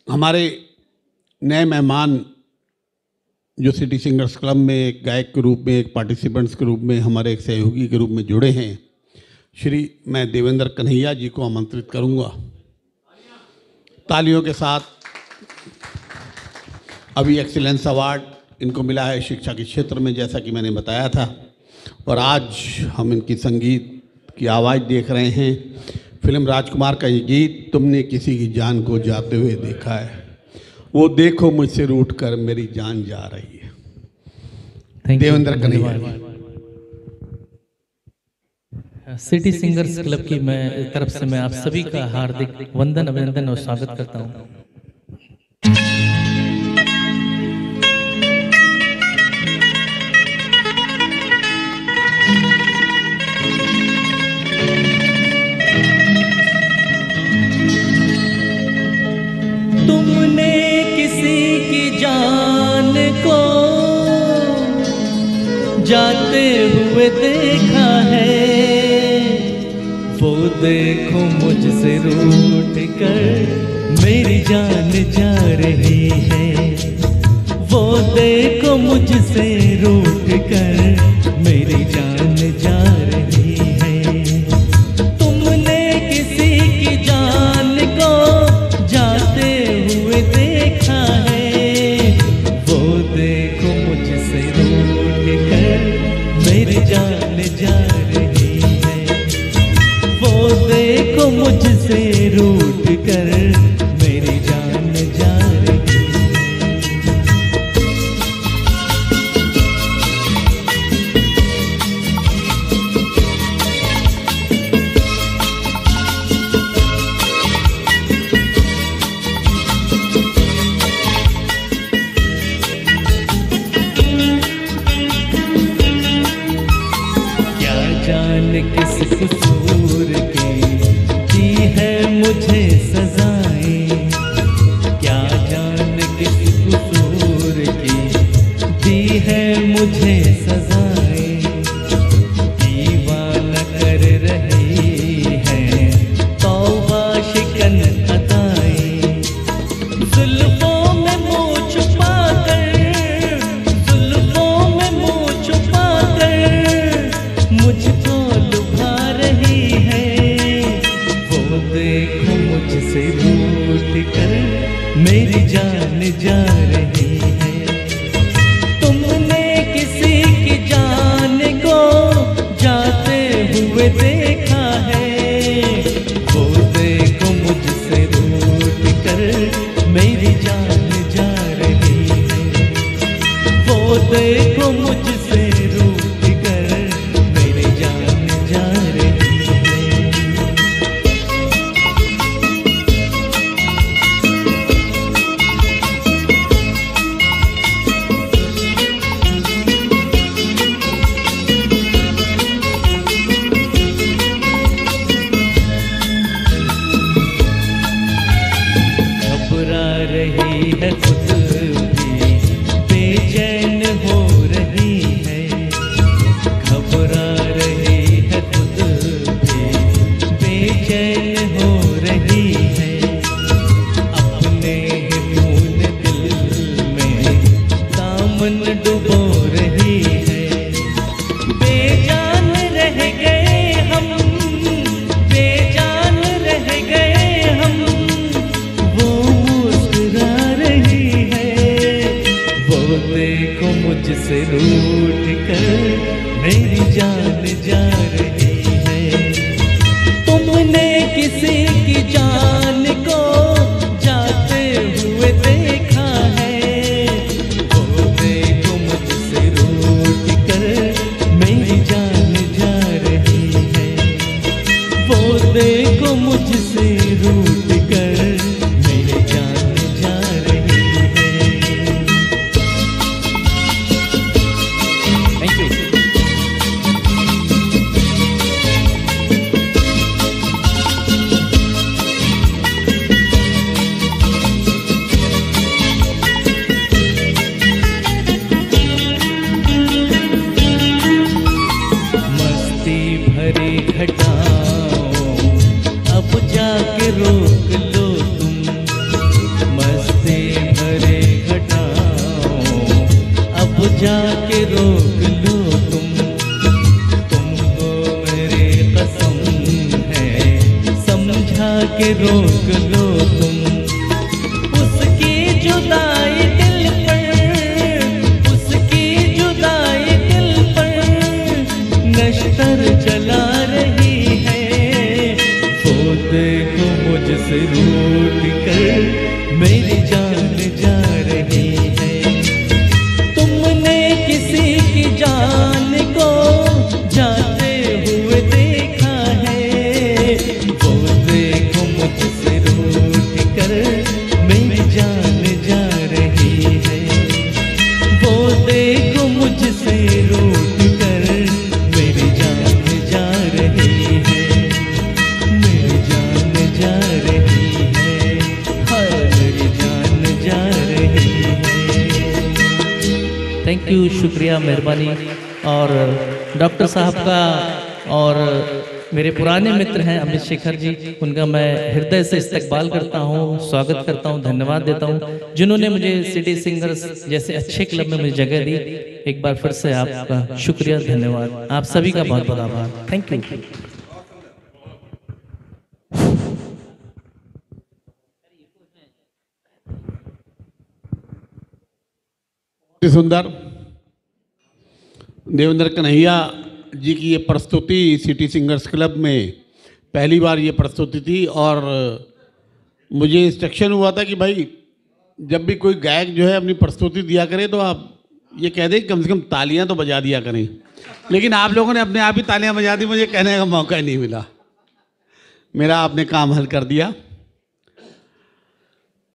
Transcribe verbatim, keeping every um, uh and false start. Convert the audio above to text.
हमारे नए मेहमान जो सिटी सिंगर्स क्लब में एक गायक के रूप में, एक पार्टिसिपेंट्स के रूप में, हमारे एक सहयोगी के रूप में जुड़े हैं, श्री मैं देवेंद्र कन्हैया जी को आमंत्रित करूंगा। तालियों के साथ। अभी एक्सीलेंस अवार्ड इनको मिला है शिक्षा के क्षेत्र में, जैसा कि मैंने बताया था, और आज हम इनकी संगीत की आवाज़ देख रहे हैं। फिल्म राजकुमार का ये गीत, तुमने किसी की जान को जाते हुए देखा है, वो देखो मुझसे रूठ कर मेरी जान जा रही है। Devendra Kanhaiya. City Singers Club की मैं तरफ से मैं आप सभी का हार्दिक वंदन, अभिनंदन और स्वागत करता हूँ। तुमने किसी की जान को जाते हुए देखा है, वो देखो मुझसे रूठ कर मेरी जान जा रही है, वो देखो मुझसे रूठ कर मेरी जान जा रही है। तुमने किसी की जान को जाते हुए देखा है, वो देखो मुझसे रूठ कर मेरी जान जा रही है, वो देखो मुझसे रूठ कर मेरी जान जा रही है। किस कसूर की दी है मुझे सजाएं, क्या जान किस कसूर की दी है मुझे सजाएं, दीवाना कर रही है तौबा शिकन अदाएं, जुल्फों में मुँह छुपा कर, जुल्फों में मुँह छुपा कर मुझको देखो मुझसे रूठ कर मेरी जान जा रही है। तुमने किसी की जान को जाते हुए देखा है, वो देखो मुझसे रूठ कर मेरी जान जा रही है, वो देखो मुझसे रूठ कर मेरी जान जा रही है। रही है खुद भी बेचैन हो रही है, घबरा रही है खुद भी बेचैन हो रही है, अपने ही खून दिल में दामन डुबो रही है, बेजान रह गए हम, बेजान रह गए हम, देखो मुझसे रूठ कर मेरी जान जा रही है। तुमने किसी की जान को जाते हुए देखा है, वो देखो मुझसे रूठ कर मेरी जान जा रही है, वो देखो मुझसे रूठ कर मेरी जान जा रही है। घटाओ अब जाके रोक लो तुम, के रोक लो तुम उसकी जुदाई दिल पर, उसकी जुदाई दिल पर नश्तर जला रही है। वो देखो मुझसे रूठ कर मेरी जान जा रही है। तुमने किसी की जान को जाते हुए देखा है। वो देखो मुझसे रूठ कर मेरी जान जा रही है। वो देखो मुझसे रूठ कर मेरी जान जा रही है। मेरी जान जा रही है, हाय मेरी जान जा रही है। थैंक यू, शुक्रिया, मेहरबानी। और डॉक्टर साहब का और मेरे पुराने मित्र हैं अमित शेखर जी, उनका मैं हृदय से इस्तकबाल करता हूं, स्वागत करता हूं, धन्यवाद देता हूं, जिन्होंने मुझे सिटी सिंगर्स जैसे अच्छे क्लब में मुझे जगह दी। एक बार फिर से आपका शुक्रिया, धन्यवाद, आप सभी का बहुत बहुत आभार। Thank you. सुंदर देवेंद्र कन्हैया जी की ये प्रस्तुति सिटी सिंगर्स क्लब में पहली बार ये प्रस्तुति थी। और मुझे इंस्ट्रक्शन हुआ था कि भाई जब भी कोई गायक जो है अपनी प्रस्तुति दिया करे तो आप ये कह दें कम से कम तालियां तो बजा दिया करें। लेकिन आप लोगों ने अपने आप ही तालियां बजा दी, मुझे कहने का मौका ही नहीं मिला। मेरा आपने काम हल कर दिया।